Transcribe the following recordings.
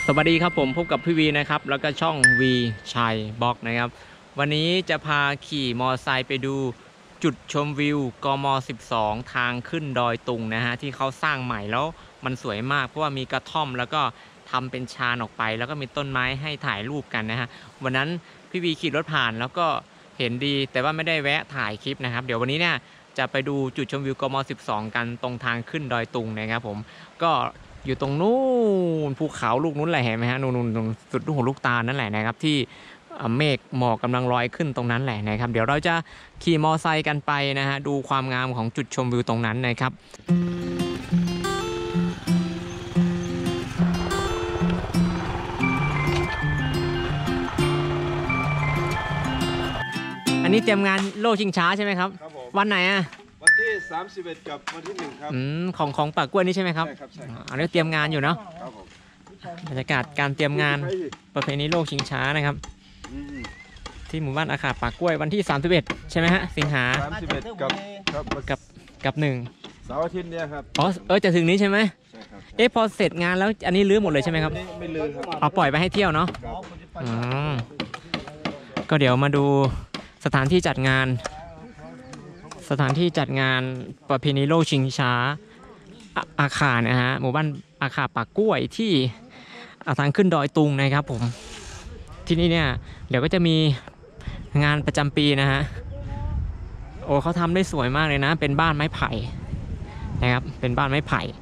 สวัสดีครับผมพบกับพี่วีนะครับแล้วก็ช่องวีชัยบล็อกนะครับวันนี้จะพาขี่มอไซค์ไปดูจุดชมวิวกม12ทางขึ้นดอยตุงนะฮะที่เขาสร้างใหม่แล้วมันสวยมากเพราะว่ามีกระท่อมแล้วก็ทำเป็นชานออกไปแล้วก็มีต้นไม้ให้ถ่ายรูปกันนะฮะวันนั้นพี่วีขี่รถผ่านแล้วก็เห็นดีแต่ว่าไม่ได้แวะถ่ายคลิปนะครับเดี๋ยววันนี้เนี่ยจะไปดูจุดชมวิวกม12กันตรงทางขึ้นดอยตุงนะครับผมก็อยู่ตรงนู้นภูเขาลูกนู้นแหละเห็นไหมฮะนู่นสุดลูกหูลูกตานั่นแหละนะครับที่เมฆหมอกกำลังลอยขึ้นตรงนั้นแหละนะครับเดี๋ยวเราจะขี่มอไซค์กันไปนะฮะดูความงามของจุดชมวิวตรงนั้นนะครับอันนี้เตรียมงานโลชิงช้าใช่ไหมครับครับผมวันไหนอ่ะวันที่31กับวันที่1ครับของปากกล้วยนี่ใช่ไหมครับใช่ครับใช่ครับอันนี้เตรียมงานอยู่เนาะครับผมบรรยากาศการเตรียมงานประเพณีโลกชิงช้านะครับที่หมู่บ้านอาขาปากกล้วยวันที่31ใช่ไหมฮะสิงหา 31กับ 1 เสาร์อาทิตย์เนี่ยครับอ๋อจะถึงนี้ใช่ไหมใช่ครับพอเสร็จงานแล้วอันนี้รื้อหมดเลยใช่ไหมครับไม่ลืมครับเอาปล่อยไปให้เที่ยวเนาะก็เดี๋ยวมาดูสถานที่จัดงานประเพณีโลกชิงช้าอาคานะฮะหมู่บ้านอาคาปากกล้วยที่ทางขึ้นดอยตุงนะครับผมที่นี่เนี่ยเดี๋ยวก็จะมีงานประจำปีนะฮะโอ้เขาทำได้สวยมากเลยนะเป็นบ้านไม้ไผ่นะครับเป็นบ้านไม้ไผ่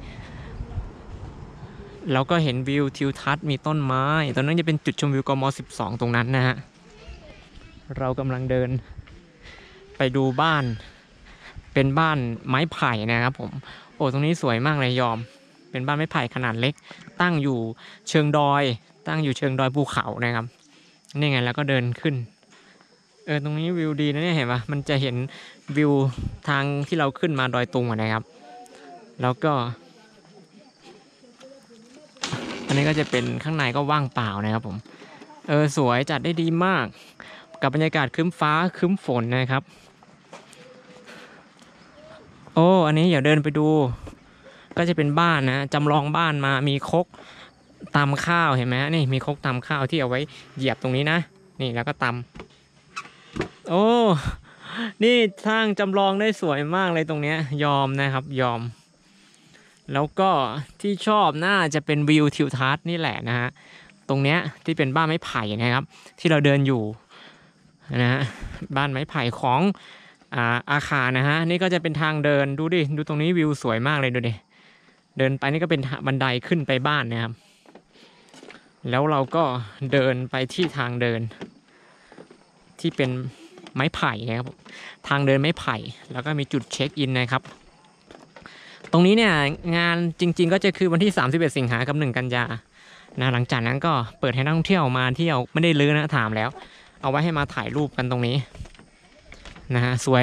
แล้วก็เห็นวิวทิวทัศน์มีต้นไม้ตรงนั้นจะเป็นจุดชมวิวกม12ตรงนั้นนะฮะเรากำลังเดินไปดูบ้านเป็นบ้านไม้ไผ่นะครับผมโอ้ตรงนี้สวยมากเลยยอมเป็นบ้านไม้ไผ่ขนาดเล็กตั้งอยู่เชิงดอยภูเขานะครับนี่ไงแล้วก็เดินขึ้นตรงนี้วิวดีนะเนี่ยเห็นปะมันจะเห็นวิวทางที่เราขึ้นมาดอยตุงนะครับแล้วก็อันนี้ก็จะเป็นข้างในก็ว่างเปล่านะครับผมสวยจัดได้ดีมากกับบรรยากาศครึ้มฟ้าครึ้มฝนนะครับโอ้อันนี้อย่าเดินไปดูก็จะเป็นบ้านนะจำลองบ้านมามีครกตำข้าวเห็นไหมนี่มีครกตำข้าวที่เอาไว้เหยียบตรงนี้นะนี่แล้วก็ตำโอ้นี่สร้างจำลองได้สวยมากเลยตรงนี้ยอมนะครับยอมแล้วก็ที่ชอบน่าจะเป็นวิวทิวทัศน์นี่แหละนะฮะตรงเนี้ยที่เป็นบ้านไม้ไผ่นะครับที่เราเดินอยู่นะฮะบ้านไม้ไผ่ของอาคารนะฮะนี่ก็จะเป็นทางเดินดูดิดูตรงนี้วิวสวยมากเลยดูดิเดินไปนี่ก็เป็นบันไดขึ้นไปบ้านนะครับแล้วเราก็เดินไปที่ทางเดินที่เป็นไม้ไผ่นะครับทางเดินไม้ไผ่แล้วก็มีจุดเช็คอินนะครับตรงนี้เนี่ยงานจริงๆก็จะคือวันที่31สิงหากับ1กันยานะหลังจากนั้นก็เปิดให้นักท่องเที่ยวมาเที่ยวไม่ได้ลื้อนะถามแล้วเอาไว้ให้มาถ่ายรูปกันตรงนี้นะฮะสวย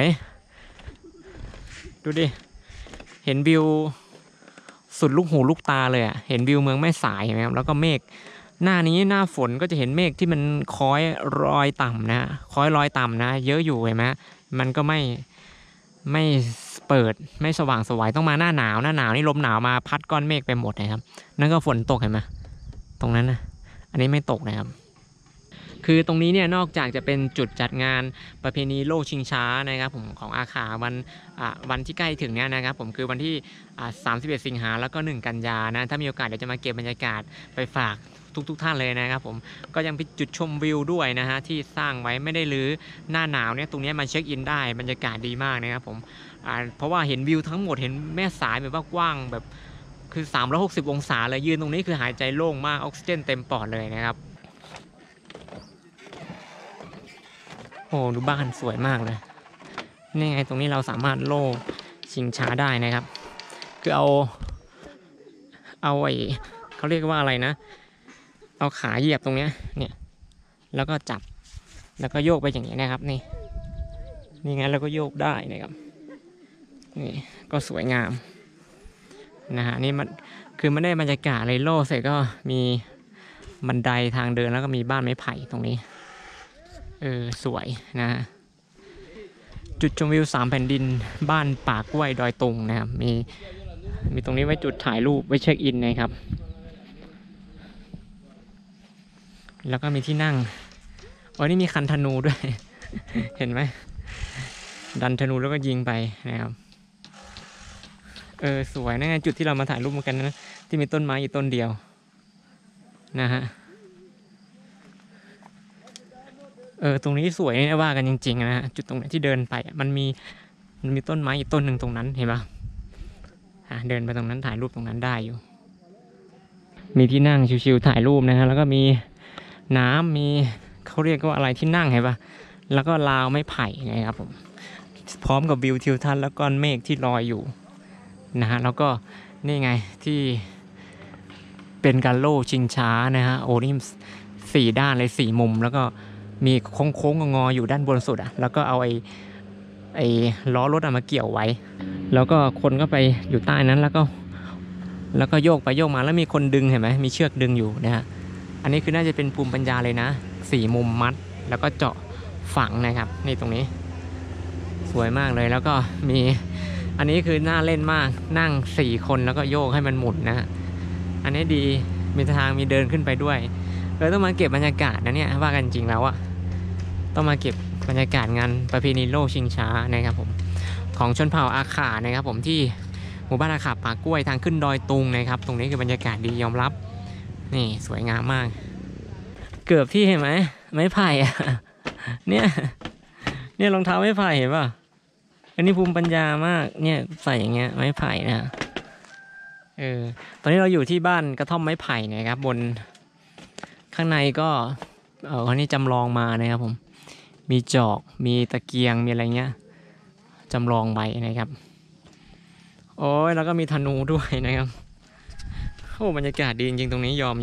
ดูดิเห็นวิวสุดลูกหูลูกตาเลยอ่ะเห็นวิวเมืองแม่สายเห็นไหมครับแล้วก็เมฆหน้านี้หน้าฝนก็จะเห็นเมฆที่มันค้อยลอยต่ำนะค้อยลอยต่ำนะเยอะอยู่เห็นไหมมันก็ไม่เปิดไม่สว่างสวยต้องมาหน้าหนาวนี่ลมหนาวมาพัดก้อนเมฆไปหมดนะครับนั่นก็ฝนตกเห็นไหมตรงนั้นนะอันนี้ไม่ตกนะครับคือตรงนี้เนี่ยนอกจากจะเป็นจุดจัดงานประเพณีโลกชิงช้านะครับผมของอาขาวันที่ใกล้ถึงเนี่ยนะครับผมคือวันที่31สิงหาแล้วก็1กันยานะถ้ามีโอกาสเดี๋ยวจะมาเก็บบรรยากาศไปฝากทุกท่านเลยนะครับผมก็ยังเป็นจุดชมวิวด้วยนะฮะที่สร้างไว้ไม่ได้รื้อหน้าหนาวเนี่ยตรงนี้มาเช็คอินได้บรรยากาศดีมากนะครับผมเพราะว่าเห็นวิวทั้งหมดเห็นแม่สายแบบว่ากว้างแบบคือ360องศาเลยยืนตรงนี้คือหายใจโล่งมากออกซิเจนเต็มปอดเลยนะครับโอ้ดูบ้านสวยมากเลยนี่ไงตรงนี้เราสามารถโล่ชิงช้าได้นะครับคือเอาไอ้เขาเรียกว่าอะไรนะเอาขาเหยียบตรงเนี้ยเนี่ยแล้วก็จับแล้วก็โยกไปอย่างนี้นะครับนี่ไงแล้วก็โยกได้นะครับนี่ก็สวยงามนะฮะนี่มันคือไม่ได้บรรยากาศเลยโล่เสร็จก็มีบันไดทางเดินแล้วก็มีบ้านไม้ไผ่ตรงนี้สวยนะจุดชมวิว3แผ่นดินบ้านป่ากล้วยดอยตุงนะครับมีตรงนี้ไว้จุดถ่ายรูปไว้เช็คอินนะครับแล้วก็มีที่นั่งอ๋อนี่มีคันธนูด้วย เห็นไหมดันธนูแล้วก็ยิงไปนะครับสวยนะไงจุดที่เรามาถ่ายรูปกันนะที่มีต้นไม้อยู่ต้นเดียวนะฮะตรงนี้สวยนะว่ากันจริงๆนะฮะจุดตรงไหนที่เดินไปมันมีต้นไม้อยู่ต้นหนึ่งตรงนั้นเห็นปะเดินไปตรงนั้นถ่ายรูปตรงนั้นได้อยู่มีที่นั่งชิวๆถ่ายรูปนะฮะแล้วก็มีน้ำมีเขาเรียกว่าอะไรที่นั่งเห็นปะแล้วก็ราวไม้ไผ่นะครับผมพร้อมกับวิวทิวทัศน์แล้วก้อนเมฆที่ลอยอยู่นะฮะแล้วก็นี่ไงที่เป็นการโล่ชิงช้านะฮะโอ้นี่4 ด้านเลย4 มุมแล้วก็มีโค้งๆงอๆอยู่ด้านบนสุดแล้วก็เอาไอ้ล้อรถมาเกี่ยวไว้แล้วก็คนก็ไปอยู่ใต้นั้นแล้วก็โยกไปโยกมาแล้วมีคนดึงเห็นไหมมีเชือกดึงอยู่นะฮะอันนี้คือน่าจะเป็นภูมิปัญญาเลยนะ4 มุมมัดแล้วก็เจาะฝังนะครับนี่ตรงนี้สวยมากเลยแล้วก็มีอันนี้คือน่าเล่นมากนั่ง4 คนแล้วก็โยกให้มันหมุนนะอันนี้ดีมีทางมีเดินขึ้นไปด้วยต้องมาเก็บบรรยากาศนะเนี่ยว่ากันจริงแล้วต้องมาเก็บบรรยากาศงานประเพณีโลกชิงช้านะครับผมของชนเผ่าอาขานะครับผมที่หมู่บ้านอาขาป่ากล้วยทางขึ้นดอยตุงนะครับตรงนี้คือบรรยากาศดียอมรับนี่สวยงามมากเกือบที่เห็นไหมไม้ไผ่เนี่ยรองเท้าไม้ไผ่เห็นป่ะอันนี้ภูมิปัญญามากเนี่ยใส่อย่างเงี้ยไม้ไผ่นะตอนนี้เราอยู่ที่บ้านกระท่อมไม้ไผ่นะครับบนข้างในก็อันนี้จำลองมานะครับผมมีจอกมีตะเกียงมีอะไรเงี้ยจำลองไว้นะครับโอ้ยแล้วก็มีธนูด้วยนะครับโอ้บรรยากาศดีจริงๆตรงนี้ยอม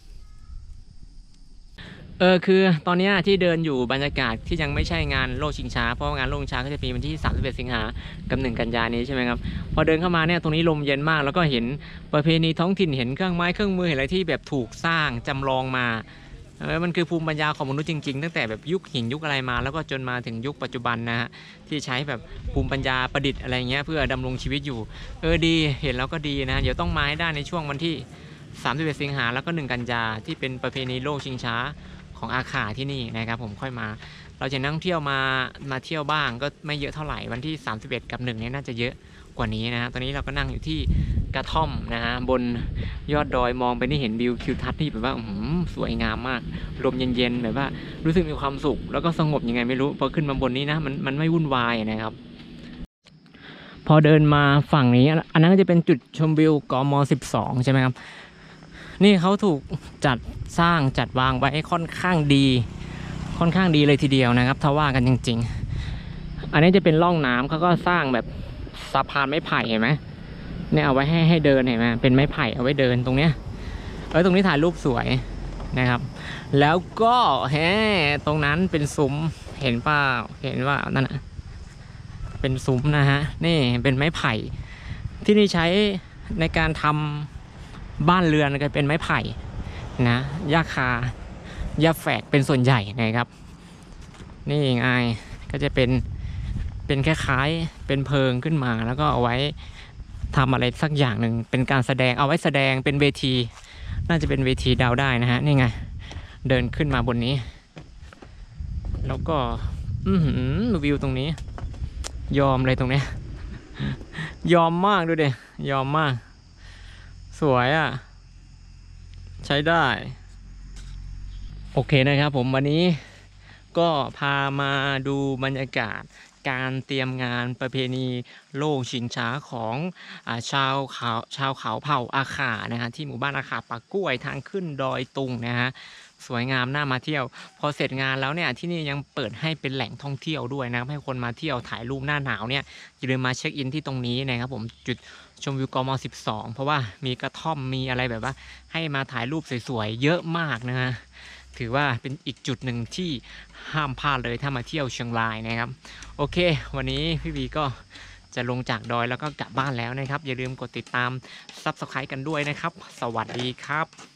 คือตอนนี้ที่เดินอยู่บรรยากาศที่ยังไม่ใช่งานโลกชิงช้าเพราะงานโลกชิงช้าก็จะมีวันที่31 สิงหากับ1 กันยายนนี้ใช่ไหมครับพอเดินเข้ามาเนี่ยตรงนี้ลมเย็นมากแล้วก็เห็นประเพณีท้องถิ่นเห็นเครื่องไม้เครื่องมือเห็นอะไรที่แบบถูกสร้างจำลองมามันคือภูมิปัญญาของมนุษย์จริงๆตั้งแต่แบบยุคหินยุคอะไรมาแล้วก็จนมาถึงยุคปัจจุบันนะฮะที่ใช้แบบภูมิปัญญาประดิษฐ์อะไรเงี้ยเพื่อดำรงชีวิตอยู่ดีเห็นแล้วก็ดีนะเดี๋ยวต้องมาให้ได้ในช่วงวันที่31 สิงหาแล้วก็1 กันยาที่เป็นประเพณีโลกชิงช้าของอาขาที่นี่นะครับผมค่อยมาเราจะนั่งเที่ยวมาเที่ยวบ้างก็ไม่เยอะเท่าไหร่วันที่31 กับ 1เนี่ยน่าจะเยอะกว่านี้นะฮะตอนนี้เราก็นั่งอยู่ที่กระท่อมนะฮะบนยอดดอยมองไปนี่เห็นวิวทิวทัศน์ที่แบบว่าสวยงามมากลมเย็นๆแบบว่ารู้สึกมีความสุขแล้วก็สงบยังไงไม่รู้พอขึ้นมาบนนี้นะมันไม่วุ่นวายนะครับพอเดินมาฝั่งนี้อันนั้นก็จะเป็นจุดชมวิวกม12ใช่ไหมครับนี่เขาถูกจัดวางไว้ค่อนข้างดีเลยทีเดียวนะครับถ้าว่ากันจริงๆอันนี้จะเป็นร่องน้ำเขาก็สร้างแบบสะพานไม้ไผ่เห็นไหมเนี่ยเอาไว้ให้เดินเห็นไหมเป็นไม้ไผ่เอาไว้เดินตรงเนี้ยตรงนี้ถ่ายรูปสวยนะครับแล้วก็ตรงนั้นเป็นซุ้มเห็นเปล่าเห็นว่านั่นนะเป็นซุ้มนะฮะนี่เป็นไม้ไผ่ที่นี่ใช้ในการทำบ้านเรือนก็เป็นไม้ไผ่นะหญ้าแฝกเป็นส่วนใหญ่นะครับนี่ไงก็จะเป็นคล้ายๆเป็นเพิงขึ้นมาแล้วก็เอาไว้ทำอะไรสักอย่างหนึ่งเป็นการแสดงเอาไว้แสดงเป็นเวทีน่าจะเป็นเวทีดาวได้นะฮะนี่ไงเดินขึ้นมาบนนี้แล้วก็วิวตรงนี้ยอมเลยตรงนี้ ยอมมากดูดิยอมมากสวยใช้ได้โอเคนะครับผมวันนี้ก็พามาดูบรรยากาศการเตรียมงานประเพณีโลกชิงช้าของชาวเขาเผ่าอาขานะฮะที่หมู่บ้านอาขาป่ากล้วยทางขึ้นดอยตุงนะฮะสวยงามน่ามาเที่ยวพอเสร็จงานแล้วเนี่ยที่นี่ยังเปิดให้เป็นแหล่งท่องเที่ยวด้วยนะครับให้คนมาเที่ยวถ่ายรูปหน้าหนาวเนี่ยอย่าลืมมาเช็คอินที่ตรงนี้นะครับผมจุดชมวิวกม12เพราะว่ามีกระท่อมมีอะไรแบบว่าให้มาถ่ายรูปสวยๆเยอะมากนะฮะถือว่าเป็นอีกจุดหนึ่งที่ห้ามพลาดเลยถ้ามาเที่ยวเชียงรายนะครับโอเควันนี้พี่บีก็จะลงจากดอยแล้วก็กลับบ้านแล้วนะครับอย่าลืมกดติดตาม Subscribe กันด้วยนะครับสวัสดีครับ